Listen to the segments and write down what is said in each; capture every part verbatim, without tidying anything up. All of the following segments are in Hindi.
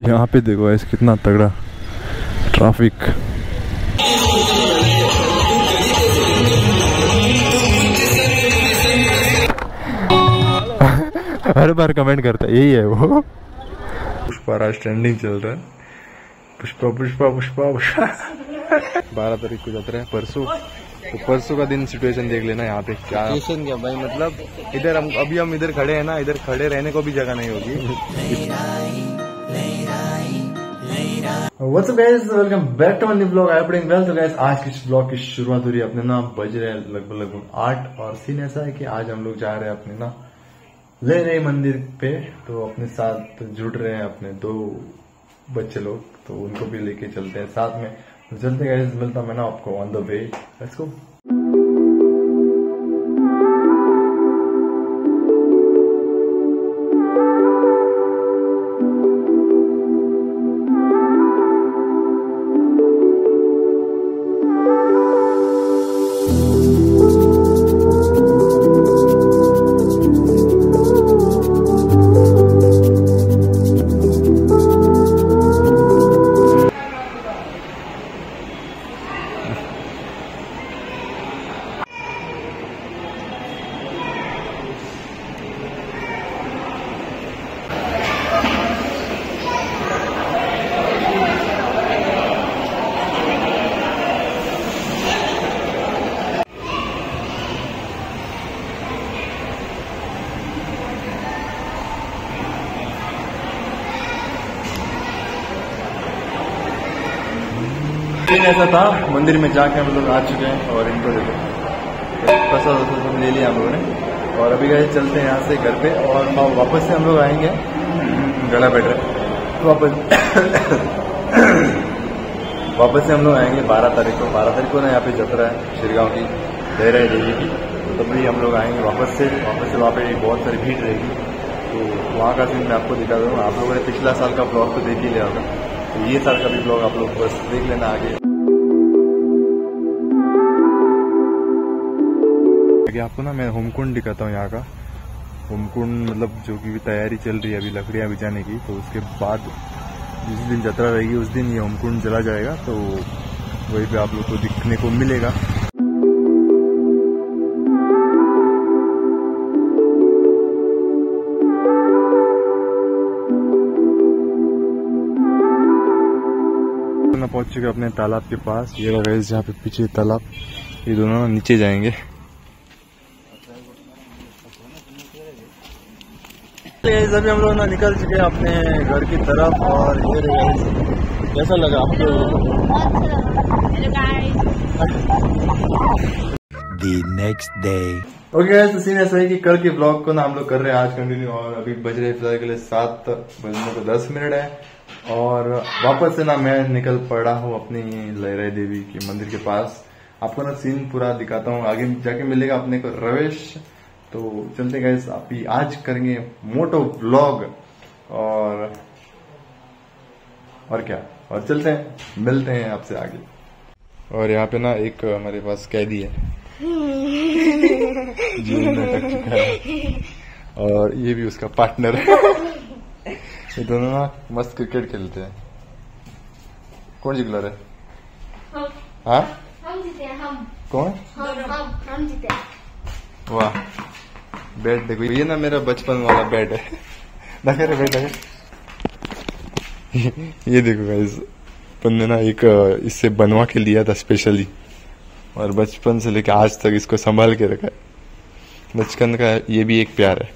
यहाँ पे देखो ऐसे कितना तगड़ा ट्रैफिक। हर बार कमेंट करता है, यही है वो। पुष्पा राज ट्रेंडिंग चल रहा है। पुष्पा पुष्पा पुष्पा पुष्पा। बारह तारीख को जाता है परसों, तो परसों का दिन सिचुएशन देख लेना यहाँ पे क्या सिचुएशन क्या भाई। मतलब इधर हम अभी हम इधर खड़े हैं ना, इधर खड़े रहने को भी जगह नहीं होगी। What's up guys, welcome back to my new vlog. I am doing well. तो guys आज की ब्लॉग की शुरुआत हो रही है। अपने ना बज रहे हैं लगभग लगभग आठ, और सीन ऐसा है कि आज हम लोग जा रहे हैं अपने ना ले रहे मंदिर पे। तो अपने साथ जुड़ रहे हैं अपने दो बच्चे लोग, तो उनको भी लेके चलते हैं साथ में। तो चलते गाइस, मिलता मैं ना आपको on the way. Let's go. ऐसा था, मंदिर में जाके हम लोग आ चुके हैं और इनको देखो प्रसाद वसाद ले लिया हम लोगों ने। और अभी गए चलते हैं यहाँ से घर पे, और वापस से हम लोग आएंगे। गला बैठ रहे तो वापस वापस से हम लोग आएंगे बारह तारीख को। बारह तारीख को ना यहाँ पे जतरा है शिरगांव की, देहरा देवी की। तो तभी हम लोग आएंगे वापस से वापस से वहाँ पे बहुत सारी भीड़ रहेगी। तो वहाँ का सीन मैं आपको दिखा दूँगा। आप लोगों ने पिछला साल का ब्लॉग तो देख ही लिया होगा, तो ये साल का भी ब्लॉग आप लोग बस देख लेना आगे। आपको ना मैं होमकुंड दिखाता हूँ यहाँ का। होमकुंड मतलब जो कि तैयारी चल रही है अभी लकड़ियाँ बिछाने की। तो उसके बाद जिस दिन यात्रा रहेगी उस दिन ये होमकुंड चला जाएगा, तो वहीं पे आप लोग को दिखने को मिलेगा। पहुंच चुके अपने तालाब के पास। ये लगा जहाँ पे पीछे तालाब, ये दोनों ना नीचे जाएंगे। अभी हम लोग ना निकल चुके हैं अपने घर की तरफ, और ये कैसा लगा आपको? The next day. Okay guys, तो सीन ऐसा है कि कल के ब्लॉग को ना हम लोग कर रहे हैं आज कंटिन्यू। और अभी बज रहे फिलहाल के लिए सात बजने को दस मिनट है, और वापस से ना मैं निकल पड़ा हूँ अपनी लहराई देवी के मंदिर के पास। आपको ना सीन पूरा दिखाता हूँ, आगे जाके मिलेगा अपने को रवेश। तो चलते गाइस, आप ही आज करेंगे मोटो ब्लॉग, और और क्या और चलते हैं, मिलते हैं आपसे आगे। और यहाँ पे ना एक हमारे पास कैदी है जेल में अटक चुका है, और ये भी उसका पार्टनर है। ये दोनों ना मस्त क्रिकेट खेलते हैं। कौन जिगला रहा है? हाँ हम जीते हैं। हम कौन? हम हम हम जीते हैं। वाह, बैट देखो, ये ना मेरा बचपन वाला बैट है। देखा रे बैट है। ये देखो गाइस, अपन ने ना एक इससे बनवा के लिया था स्पेशली, और बचपन से लेकर आज तक इसको संभाल के रखा है। बचपन का ये भी एक प्यार है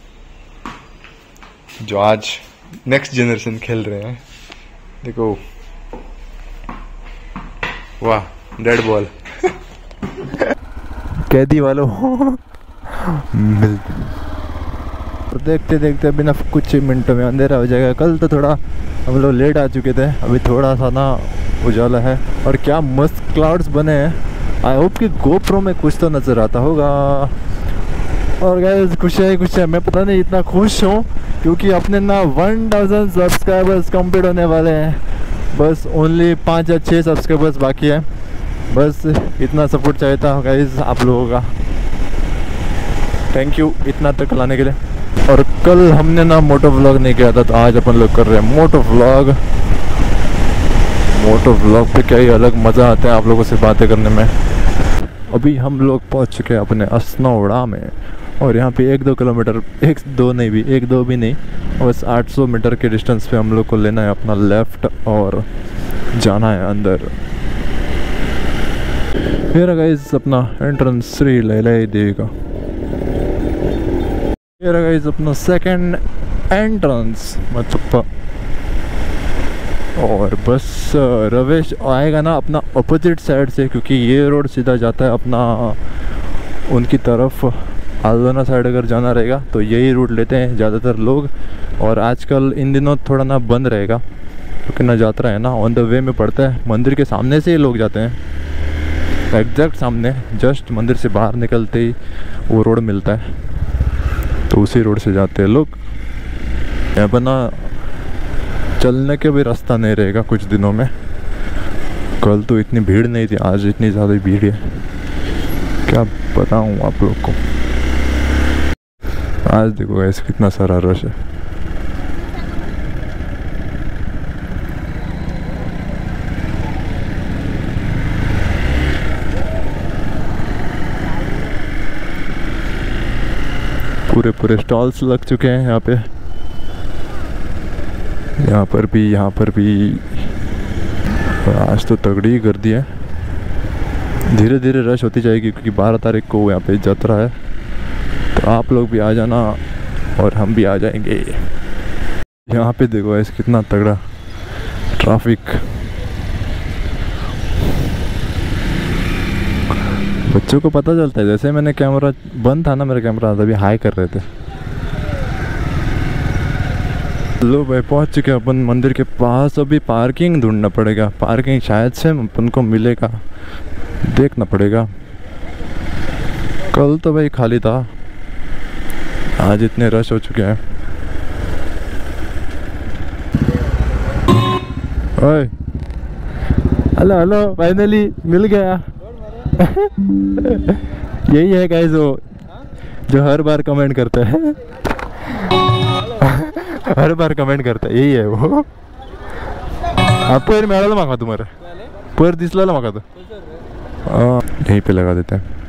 जो आज नेक्स्ट जनरेशन खेल रहे हैं। देखो, वाह, रेड बॉल। कैदी वालों मिलते, तो देखते देखते बिना कुछ मिनटों में अंधेरा हो जाएगा। कल तो थोड़ा हम लोग लेट आ चुके थे, अभी थोड़ा सा ना उजाला है, और क्या मस्त क्लाउड्स बने हैं। आई होप कि गोप्रो में कुछ तो नजर आता होगा। और गाइस खुश है खुश है, मैं पता नहीं इतना खुश हूँ क्योंकि अपने ना वन थाउजेंड सब्सक्राइबर्स कंप्लीट होने वाले हैं। बस ओनली पाँच या छः सब्सक्राइबर्स बाकी है। बस इतना सपोर्ट चाहिए था गाइस आप लोगों का। थैंक यू इतना तक लाने के लिए। और कल हमने ना मोटो व्लॉग नहीं किया था, तो आज अपन लोग कर रहे हैं मोटो व्लॉग। मोटो व्लॉग पे क्या ही अलग मज़ा आता है आप लोगों से बातें करने में। अभी हम लोग पहुंच चुके हैं अपने असनौड़ा में, और यहाँ पे एक दो किलोमीटर, एक दो नहीं भी एक दो भी नहीं, बस आठ सौ मीटर के डिस्टेंस पे हम लोग को लेना है अपना लेफ़्ट और जाना है अंदर। फिर गाइस अपना एंट्रेंस श्री लैलाई देवी का। फिर गाइस अपना सेकंड एंट्रेंस मचुप्पा। और बस रवेश आएगा ना अपना अपोजिट साइड से, क्योंकि ये रोड सीधा जाता है अपना उनकी तरफ। आलदोना साइड अगर जाना रहेगा तो यही रूट लेते हैं ज़्यादातर लोग। और आजकल इन दिनों थोड़ा ना बंद रहेगा, क्योंकि ना यात्रा है ना ऑन द वे में पड़ता है। मंदिर के सामने से ही लोग जाते हैं, एग्जैक्ट सामने, जस्ट मंदिर से बाहर निकलते ही वो रोड मिलता है, तो उसी रोड से जाते हैं लोग। यहाँ पर ना चलने के भी रास्ता नहीं रहेगा कुछ दिनों में। कल तो इतनी भीड़ नहीं थी, आज इतनी ज़्यादा भीड़ है, क्या बताऊँ आप लोग को। आज देखो ऐसे कितना सारा रश है। पूरे पूरे स्टॉल्स लग चुके हैं यहाँ पे, यहाँ पर भी, यहाँ पर भी। आज तो तगड़ी ही कर दी है। धीरे धीरे रश होती जाएगी, क्योंकि बारह तारीख को यहाँ पे यात्रा है, तो आप लोग भी आ जाना और हम भी आ जाएंगे। यहाँ पे देखो ऐसे कितना तगड़ा ट्रैफिक। बच्चों को पता चलता है, जैसे मैंने कैमरा बंद था ना, मेरा कैमरा तभी हाई कर रहे थे। लो भाई पहुंच चुके हैं अपन मंदिर के पास। अभी पार्किंग ढूंढना पड़ेगा, पार्किंग शायद से अपन को मिलेगा, देखना पड़ेगा। कल तो भाई खाली था, आज इतने रश हो चुके हैं। ओए हेलो हेलो, फाइनली मिल गया। यही है गाइस वो जो हर बार कमेंट करता है। हर बार कमेंट करता है, यही है वो। आप पैर मिळालं मागा तुम्हारे, पैर दिसला मागा तो यहीं पे लगा देते हैं।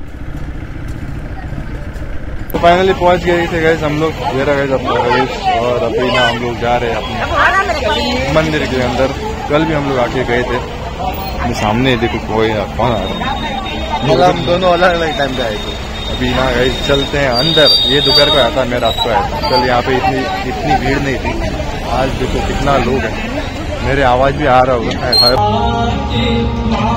तो फाइनली पहुंच गए थे गाइस हम लोग। ये रहा गाइस अपना रवेश, और अभी ना हम लोग जा रहे हैं अपने मंदिर के अंदर। कल भी हम लोग आके गए थे, सामने देखो कोई कौन आ रहा है, हम दोनों अलग अलग टाइम पे आए थे। अभी ना गाइस चलते हैं अंदर। ये दोपहर को आया था, मैं रात को आया था। कल यहाँ पे इतनी इतनी भीड़ नहीं थी, आज देखो कितना लोग हैं। मेरे आवाज़ भी आ रहा होगा।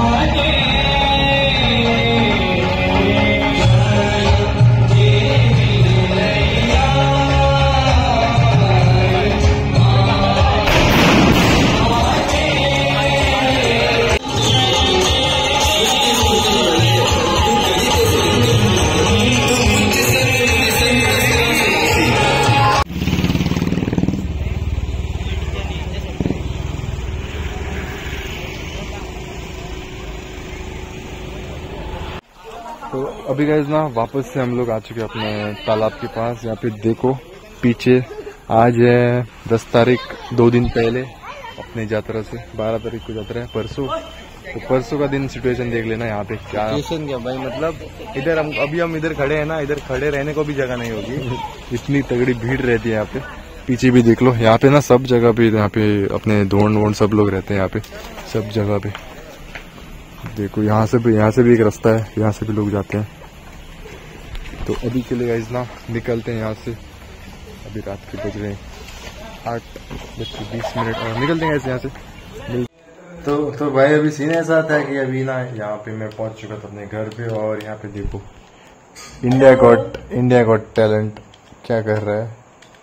तो अभी गाइस ना वापस से हम लोग आ चुके हैं अपने तालाब के पास। यहाँ पे देखो पीछे, आज है दस तारीख, दो दिन पहले अपने यात्रा से। बारह तारीख को यात्रा है, परसों। तो परसों का दिन सिचुएशन देख लेना यहाँ पे क्या सिचुएशन क्या भाई। मतलब इधर हम अभी हम इधर खड़े हैं ना, इधर खड़े रहने को भी जगह नहीं होगी, इतनी तगड़ी भीड़ रहती है यहाँ पे। पीछे भी देख लो, यहाँ पे ना सब जगह पे, यहाँ पे अपने धोन वोन सब लोग रहते हैं यहाँ पे, सब जगह पे देखो। यहाँ से भी यहाँ से भी एक रास्ता है, यहाँ से भी लोग जाते हैं। तो अभी के लिए गाइस ना निकलते हैं यहाँ से। अभी रात के बज रहे हैं आठ बज के बीस मिनट और निकलते हैं यहाँ से। तो तो भाई अभी सीन ऐसा था कि अभी ना यहाँ पे मैं पहुंच चुका था अपने घर पे, और यहाँ पे देखो India got India got talent क्या कर रहा है।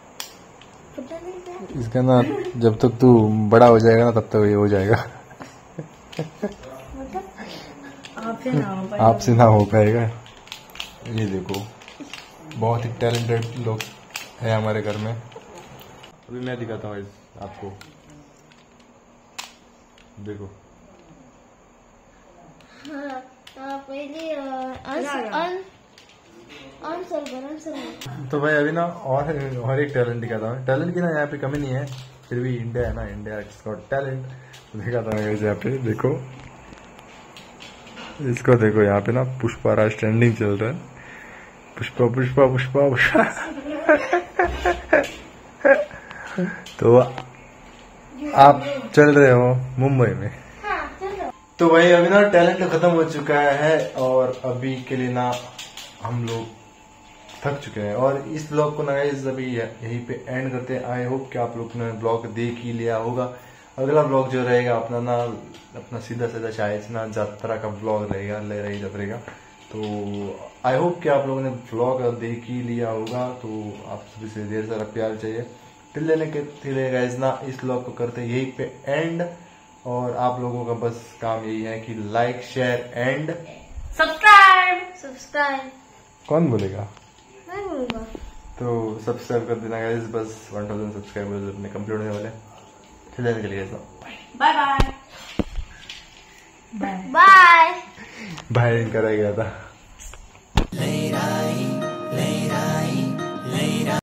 इसका ना जब तक तू बड़ा हो जाएगा ना तब तक ये हो जाएगा। आपसे ना हो पाएगा। ये देखो बहुत ही टैलेंटेड लोग है हमारे घर में। अभी मैं दिखाता हूँ आपको, देखो। हाँ, पहले आंसर कर आंसर। तो भाई अभी ना और और एक टैलेंट दिखाता हूँ। टैलेंट की ना यहाँ पे कमी नहीं है, फिर भी इंडिया है ना, इंडिया गॉट टैलेंट। दिखाता हूँ यहाँ पे, देखो इसको देखो, यहाँ पे ना पुष्पा राज ट्रेंडिंग चल रहा है। पुष्पा पुष्पा पुष्पा पुष्पा तो आप चल रहे हो मुंबई में। तो भाई अभी ना टैलेंट खत्म हो चुका है और अभी के लिए ना हम लोग थक चुके हैं और इस ब्लॉग को ना गाइस अभी यहीं पे एंड करते हैं। आई होप कि आप लोग ने ब्लॉग देख ही लिया होगा। अगला ब्लॉग जो रहेगा अपना ना अपना सीधा सीधा शायद ना यात्रा का ब्लॉग रहेगा, ले रही यात्रा। तो आई होप कि आप लोगों ने ब्लॉग देख ही लिया होगा। तो आप सभी से ढेर सारा प्यार चाहिए। फिर लेने के लिए गाइस ना इस ब्लॉग को करते यहीं पे एंड और आप लोगों का बस काम यही है कि like share and subscribe. Subscribe कौन बोलेगा? मैं बोलूंगा। तो सब्सक्राइब कर देना गाइस, बस वन थाउजेंड सब्सक्राइबर्स अपने कंप्लीट होने वाले। चलने के लिए bye bye bye bye bye करा गया था।